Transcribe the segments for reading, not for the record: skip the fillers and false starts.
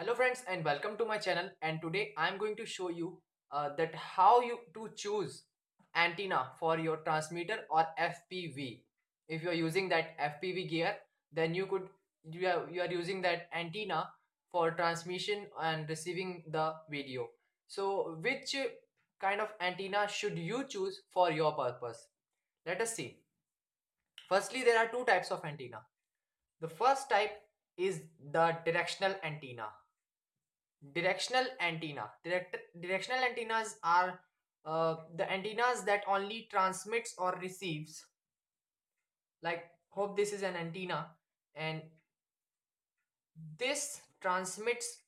Hello friends and welcome to my channel, and today I'm going to show you that how you to choose antenna for your transmitter or FPV. If you're using that FPV gear, then you are using that antenna for transmission and receiving the video. So which kind of antenna should you choose for your purpose? Let us see. Firstly, there are two types of antenna. The first type is the directional antenna. Directional antennas are the antennas that only transmits or receives. Like, hope this is an antenna, and this transmits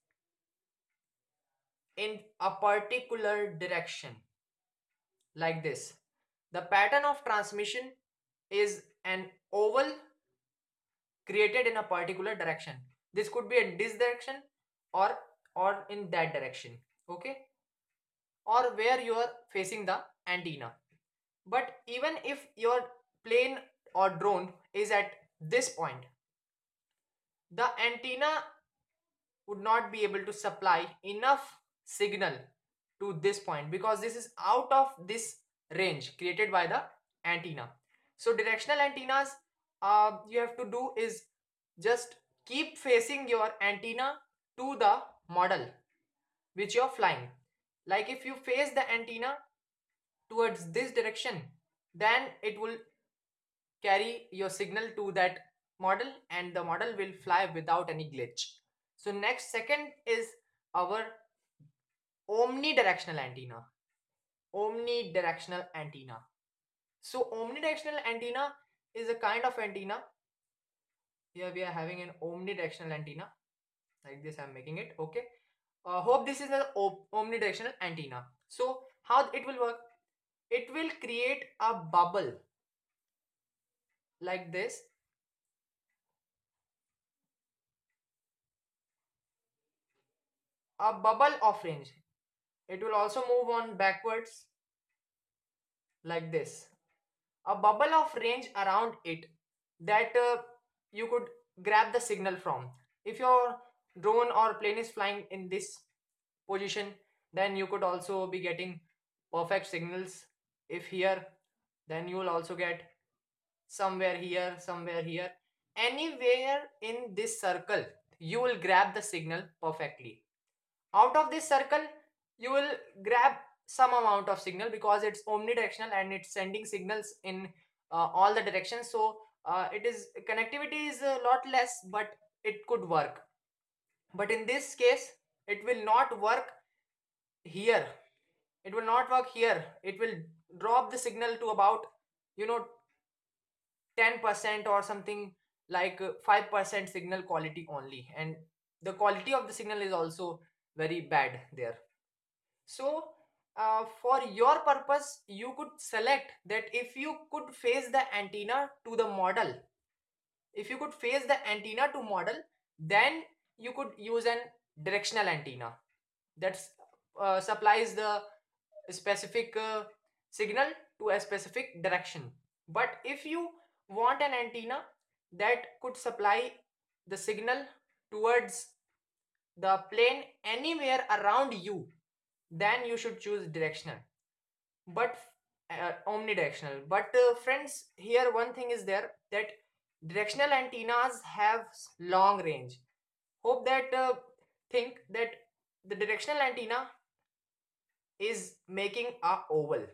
in a particular direction, like this. The pattern of transmission is an oval created in a particular direction. This could be in this direction or in that direction. Okay, or where you are facing the antenna. But even if your plane or drone is at this point, the antenna would not be able to supply enough signal to this point because this is out of this range created by the antenna. So directional antennas, you have to do is just keep facing your antenna to the model which you're flying. Like if you face the antenna towards this direction, then it will carry your signal to that model and the model will fly without any glitch. So next second is our omnidirectional antenna. Omnidirectional antenna. So omnidirectional antenna is a kind of antenna. Here we are having an omnidirectional antenna. Like this I'm making it. Okay. Hope this is an omnidirectional antenna. So how it will work? It will create a bubble like this. A bubble of range. It will also move on backwards like this. A bubble of range around it that you could grab the signal from. If your drone or plane is flying in this position, then you could also be getting perfect signals. If here, then you will also get somewhere here, somewhere here. Anywhere in this circle, you will grab the signal perfectly. Out of this circle, you will grab some amount of signal because it's omnidirectional and it's sending signals in all the directions. So it is connectivity is a lot less, but it could work. But in this case, it will not work here. It will not work here. It will drop the signal to about, you know 10% or something, like 5% signal quality only, and the quality of the signal is also very bad there. So for your purpose, you could select that if you could face the antenna to the model. If you could face the antenna to model, then you could use an directional antenna that supplies the specific signal to a specific direction. But if you want an antenna that could supply the signal towards the plane anywhere around you, then you should choose directional, but omnidirectional. But friends, here one thing is there, that directional antennas have long range. Hope that think that the directional antenna is making a oval.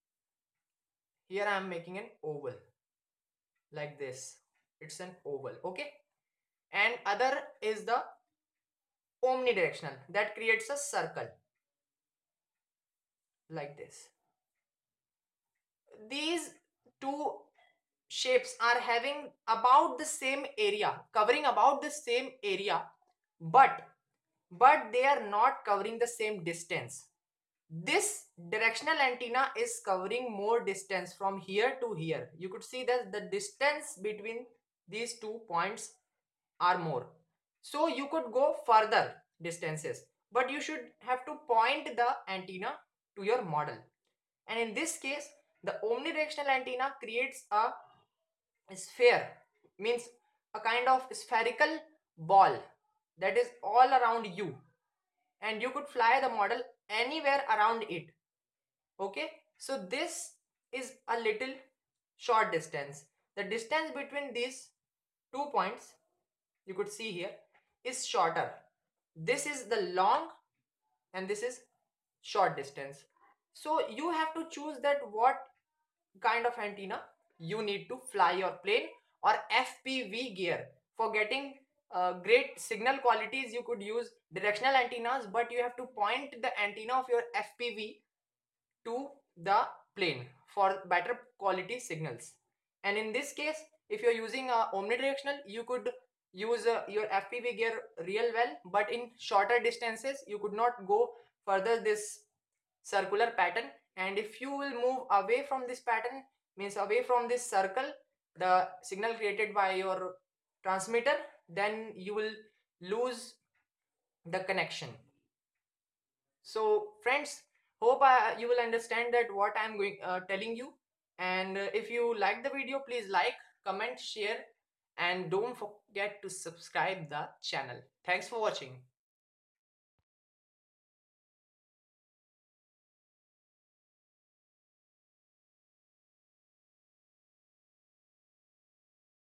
Here I am making an oval like this. It's an oval. Okay, and other is the omnidirectional that creates a circle like this. These two shapes are having about the same area, covering about the same area, but they are not covering the same distance. This directional antenna is covering more distance from here to here. You could see that the distance between these 2 points are more, so you could go further distances, but you should have to point the antenna to your model. And in this case, the omnidirectional antenna creates a sphere, means a kind of spherical ball that is all around you, and you could fly the model anywhere around it. Okay, so this is a little short distance. The distance between these 2 points, you could see here, is shorter. This is the long and this is short distance. So you have to choose that what kind of antenna you need to fly your plane, or FPV gear. For getting great signal qualities, you could use directional antennas, but you have to point the antenna of your FPV to the plane for better quality signals. And in this case, if you're using omnidirectional, you could use your FPV gear real well, but in shorter distances you could not go further this circular pattern. And if you will move away from this pattern, means away from this circle, the signal created by your transmitter, then you will lose the connection. So friends, hope you will understand that what I'm going telling you. And if you like the video, please like, comment, share, and don't forget to subscribe the channel. Thanks for watching.